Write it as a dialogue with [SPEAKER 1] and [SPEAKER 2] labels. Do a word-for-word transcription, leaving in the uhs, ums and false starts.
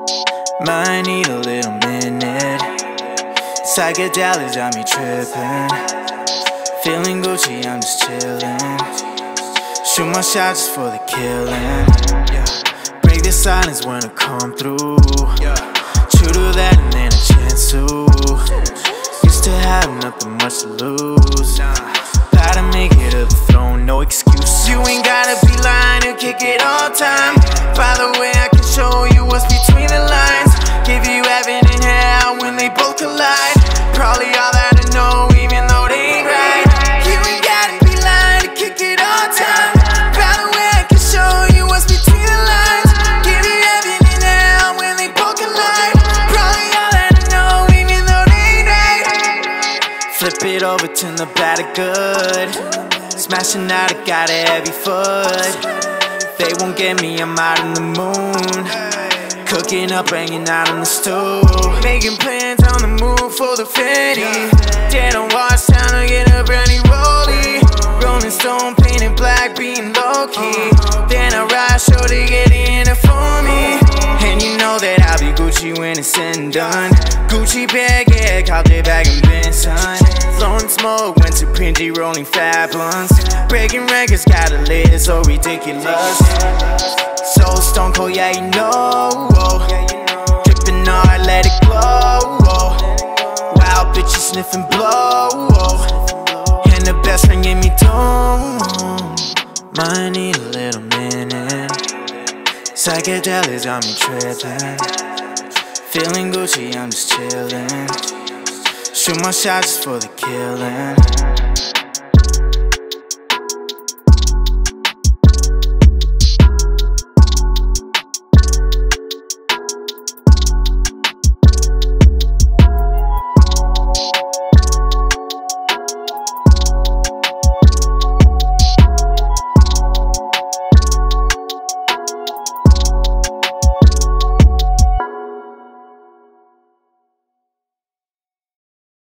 [SPEAKER 1] Might need a little minute. Psychedelics got me trippin'. Feeling Gucci, I'm just chillin'. Shoot my shot just for the killin'. Break the silence when I come through. True to that and then a chance to. Used to have nothing much to lose. Gotta make it to the throne, no excuse. You ain't gotta be lying to kick it all time. By the way, I can show you what's between the lines. Give you heaven and hell when they both collide. Probably all that I know, even though they ain't right. You ain't gotta be lying to kick it all time. By the way, I can show you what's between the lines. Give you heaven and hell when they both collide. Probably all that I know, even though they ain't right. Flip it over, turn the bad to good. Smashing out, I got a heavy foot. They won't get me, I'm out in the moon. Cooking up, banging out on the stove. Making plans on the move for the Fetty. Dead on watch, time to get a brandy rollie. Rolling Stone painted black, being low-key. Then I ride show to get in it for me. And you know that I'll be Gucci when it's said and done. Gucci bag, yeah, caught their bag and been son. Blowing smoke, went to Pinty, rolling fat blunts. Breaking records, got a lid, so ridiculous. So stone cold, yeah, you know. Drippin' hard, let it glow. Wild bitches sniffing blow. And the best friend gave me tone. Might need a little minute. Psychedelics got me trippin'. Feeling Gucci, I'm just chillin'. Shoot my shot just for the killin'.